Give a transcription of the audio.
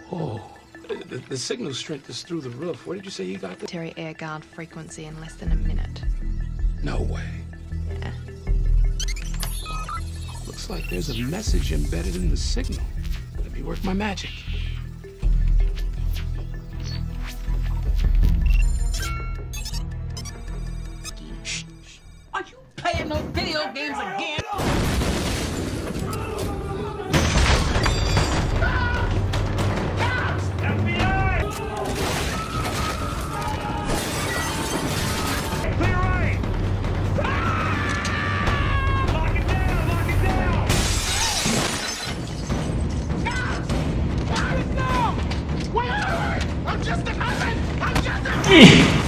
Oh, the signal strength is through the roof. Where did you say you got this? Military air guard frequency in less than a minute. No way. Yeah. Looks like there's a message embedded in the signal. Let me work my magic. Shh. Are you playing those video games again? I'm just a